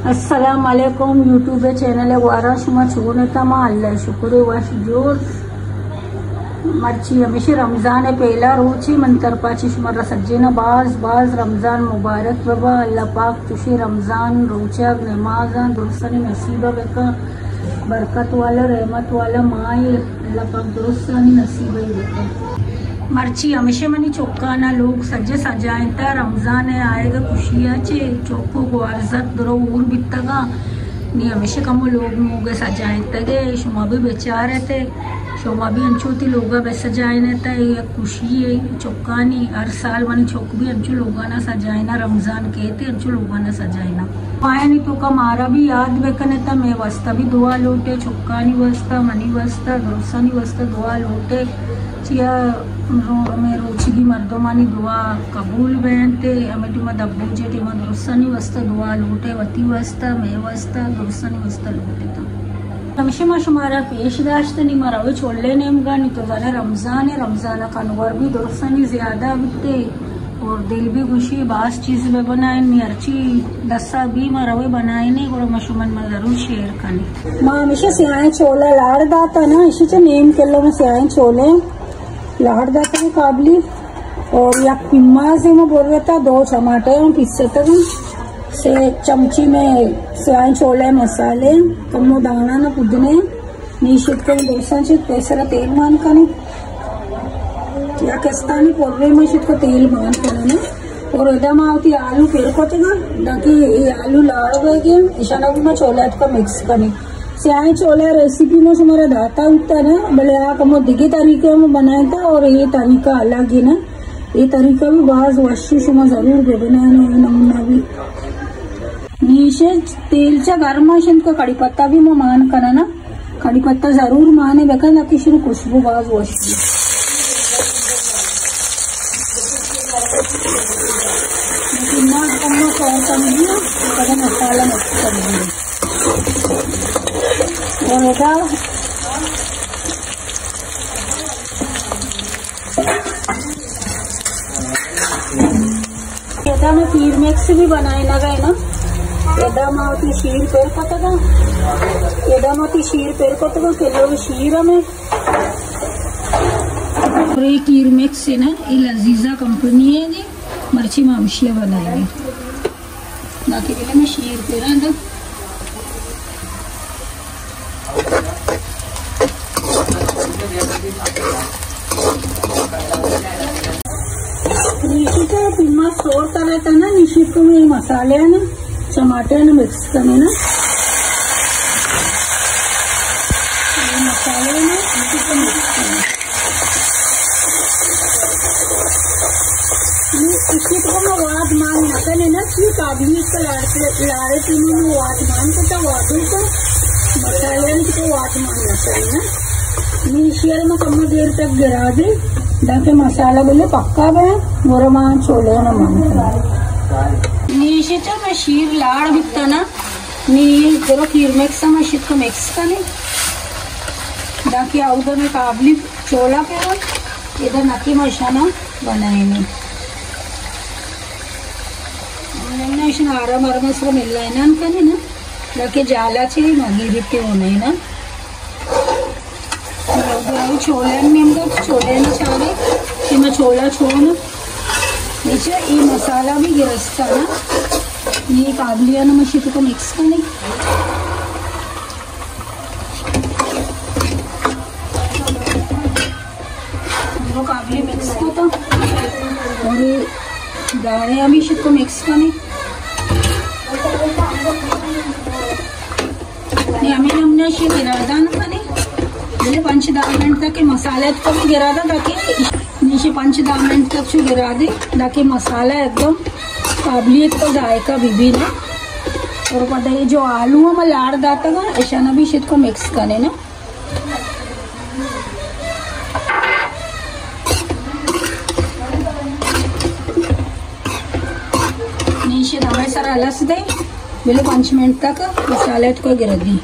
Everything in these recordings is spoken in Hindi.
अस्सलाम वालेकुम यूट्यूब चैनल वारा शुमा छूने तमा अल्लाह शुक्र वश जोर मर्ची हमेशा रमजान पहला रोची मंतर पाची शुमर सज्जेना बाज बाज रमजान मुबारक बाबा अल्लाह पाक तुशी रमजान रोचा नमाज दुरुस्तनी नसीबा बेका बरकत वाला रहमत वाला माए अल्लाह पाक दुरुस्तनी नसीबा ही बेका मर्ची हमेशा मनी चौकाना लोग सज्जे सजायता रमजान है आएगा खुशियाँ चे चौको को अर्जत दरो ऊर बितगा नी हमेशा कम लोग मुगे सजायता गे शुमा भी बेचारे थे शुमा भी अंचोती लोगा बे सजायने थे ये खुशी है चौकानी हर साल मनी चौक भी अंचो लोगाना सजायना रमजान कहते अंचो लोगाना सजायना पाया नहीं तो का मारा भी याद बेकने था मैं वस्ता भी दुआ लोटे चौकानी वस्ता मनी वस्ता दोसानी वस्ता दुआ लोटे चिया मैं रोचगी मर्दोमानी दुआ कबूल बेनते हमें टीमा दब्बूजे टीमा दुरुस्तानी वस्ता दुआ लोटे वती वस्ता मैं वस्ता दुरुस्तानी वस्ता लोटे था हमेशा माशुमारा पेश दाश्त नहीं मारा वो छोले नेम गानी तो जाने रमजान है रमजान का नवर भी दुरुस्तानी ज्यादा बिकते और दिल भी खुशी बास चीज में बनाए नहीं अर्ची दस्सा भी मारा वो बनाए नहीं और मशुमन में जरूर शेयर करनी माँ हमेशा सियाए छोला लाड़ दाता ना इसी चे नेम के लो में सियाए छोले लाड़ दाता है काबली और या पिम्मा से मैं बोल रहा था 2 टमाटर पिस्से तक से चमची में सियाए छोले मसाले कम्मो दाना ना पुदने नीशित को दोसा चित पैसरा तेल मान का नहीं या कस्तानी पोर्वे में शित को तेल मान करना ना और एकदम आवती आलू पेड़ को तेगा ताकि ये आलू लाड़ गए के इशाना भी मैं छोले का मिक्स करनी सियाई छोले रेसिपी में हमारा दाता उठता है ना भले आप हम दिखे तरीके में बनाए था और ये तरीका अलग है ना ये तरीका भी बहुत वशी शुमा जरूर दे बनाने नमूना भी नीचे तेल चा गर्म को कड़ी पत्ता भी मैं मान करना ना कड़ी पत्ता जरूर माने बेका ताकि शुरू खुशबू बहुत वशी मसाला मिक्स कर दिए और एदा में खीर मिक्स भी बनाए ना गए ना एदा मावती शीर पेड़ पतगा एदा मावती शीर पेड़ पतगा किलो शीर में और ये खीर मिक्स है ना ये लजीजा कंपनी है जी मर्ची मामशिया बनाएंगे बाकी के में शीर पेड़ है निशित पिम्मा स्टोर कर रहता है ना निशित को में मसाले है ना टमाटर ना मिक्स करने ना ये मसाले है ना निशित को मिक्स करना इसी को मैं वाद मान न करने ना कि काबली इसका लारे पीने में वाद मान करता वादू को मसाले को वाद मान न करने ना नीशियर में कम देर तक गिरा दे ताकि मसाला बोले पक्का है मोरा मान छोले न मान नीचे तो मैं शीर लाड़ बिकता ना नी जरा खीर मिक्स में शीर को मिक्स करने ताकि उधर में काबली छोला पे हो इधर नकी मशाना बनाएंगे आराम आराम से मिल रहा है ना ना ताकि जाला चाहिए मगी बिकते होने ना छोले में छोले में चाहे कि मैं छोला छोड़ नीचे ये मसाला भी गिरस्ता ना ये काबलिया ना मशीन को मिक्स करने वो काबली मिक्स होता और ये दाने अभी शीत को मिक्स करने हमें हमने शी गिरादा ना खाने 5-10 मिनट तक मसाले को भी गिरा था ताकि नीचे 5-10 मिनट तक जो गिरा दे ताकि मसाला एकदम काबलियत का जायका भी ना और पता है जो आलू में लाड़ दाता का ऐसा ना भी शीत को मिक्स करने ना नीचे हमें सारा अलस दे बिल्कुल 5 मिनट तक मसाले को गिरा दी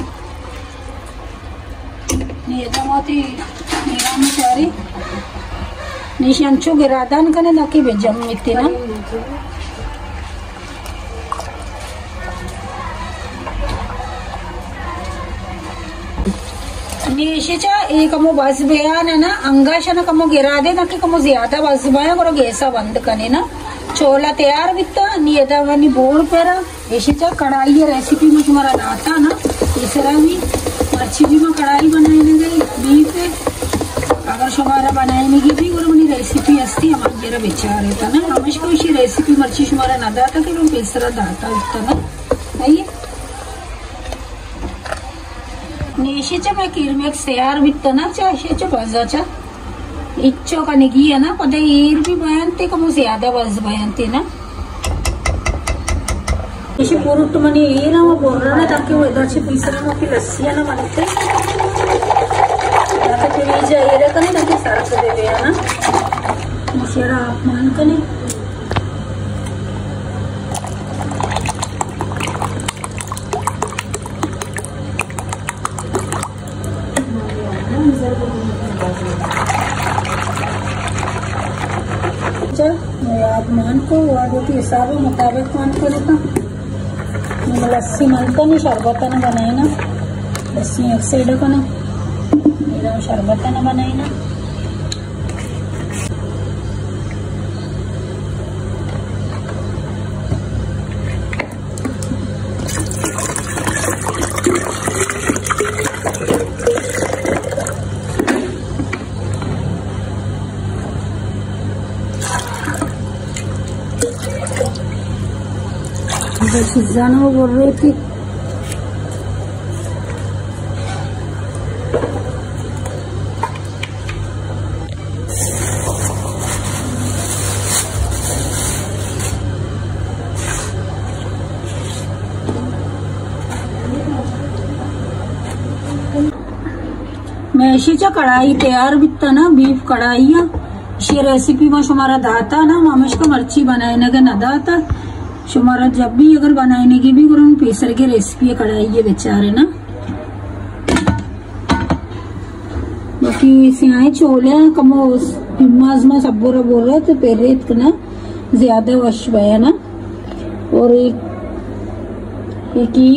नीचे अंचो गिरादान कने ना कि बेजम मित्ती ना नेशेचा एक कमो बस बयान है ना अंगाशा कमो गिरा दे ना कि कमो ज्यादा बस बया करो गैसा बंद कने ना चोला तैयार बिता नी यदावनी बोर्ड पेरा ऐसेचा कढ़ाई रेसिपी में तुम्हारा दाता ना तीसरा भी मच्छी भी में कढ़ाई बनाने गई बीफ अगर शुमारा बनाने की भी और मनी रेसिपी असती हमारे जरा विचार है ना हमेश को इसी रेसिपी मच्छी शुमारा ना दाता कि लोग तीसरा दाता इतना ना नहीं नेशेचा मैं किरमेक तैयार बिता ना चाहेचा बाजाचा इच्छो का निगी है ना पता ईर भी बयानते कमो ज्यादा बस बयानते ना इसी पुरुट मनी ये ना वो बोल रहा ना ताकि वो इधर से तीसरा में की लस्सियाँ ना बनते ताकि फिर ये रे कने ताकि सारा से दे दिया ना मशरा आप मान कने आप मान को वादों के हिसाब मुताबिक मान को लेता लस्सी मानता नहीं शरबत न बनाए ना लस्सी एक साइड को ना मेरा शरबत न बनाए ना जाना बोल रही थी मैशीचा कढ़ाई तैयार बिकता ना बीफ कढ़ाई ये रेसिपी में शुमारा दाता ना मामेश को मर्ची बनाने का ना दाता शुमारा जब भी अगर बनाने की भी गुरु पेसर के रेसिपी कढ़ाई ये बेचारे ना बाकी सियाई छोले कमो पिम्माज में सब बोल रहा तो पेरे इतना ज्यादा वश बया ना और एक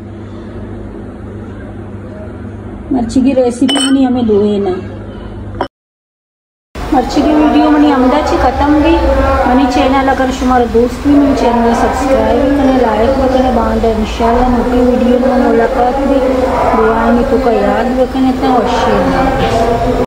मच्छी की रेसिपी नहीं हमें दोए ना मच्छी की वीडियो मनी अमदाची खत्म भी मनी चैनल अगर शुमारा दोस्त भी मेरे चैनल सब्सक्राइब करें लाइक करें बांध इंशाल्लाह मोटी वीडियो में मुलाकात भी दुआएं तो का याद रखें इतना और शेयर